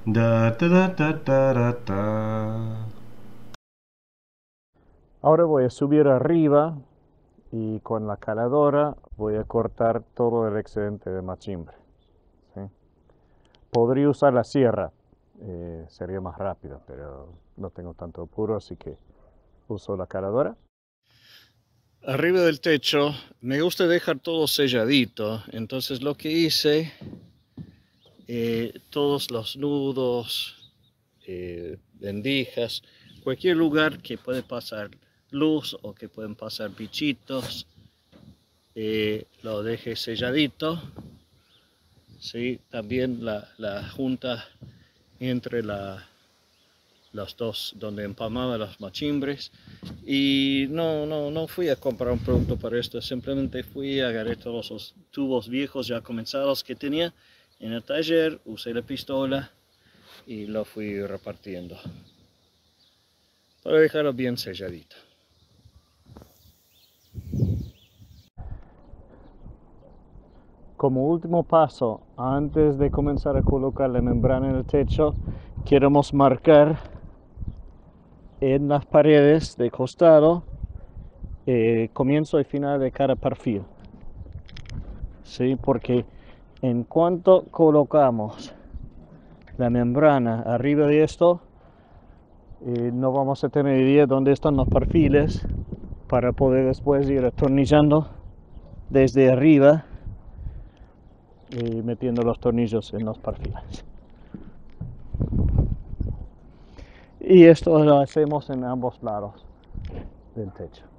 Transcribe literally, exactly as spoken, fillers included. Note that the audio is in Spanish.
Da, da, da, da, da, da, da. Ahora voy a subir arriba y con la caladora voy a cortar todo el excedente de machimbre. ¿Sí? Podría usar la sierra, eh, sería más rápido, pero no tengo tanto apuro, así que uso la caladora. Arriba del techo me gusta dejar todo selladito, entonces lo que hice, eh, todos los nudos, eh, rendijas, cualquier lugar que puede pasar luz o que pueden pasar bichitos, eh, lo dejé selladito. ¿Sí? También la, la junta entre la, los dos donde empalmaba los machimbres. Y no, no, no fui a comprar un producto para esto, simplemente fui, agarré todos los tubos viejos ya comenzados que tenía en el taller, usé la pistola y lo fui repartiendo para dejarlo bien selladito. Como último paso, antes de comenzar a colocar la membrana en el techo, queremos marcar en las paredes de costado eh, comienzo y final de cada perfil. ¿Sí? Porque en cuanto colocamos la membrana arriba de esto, eh, no vamos a tener idea dónde están los perfiles para poder después ir atornillando desde arriba y metiendo los tornillos en los perfiles. Y esto lo hacemos en ambos lados del techo.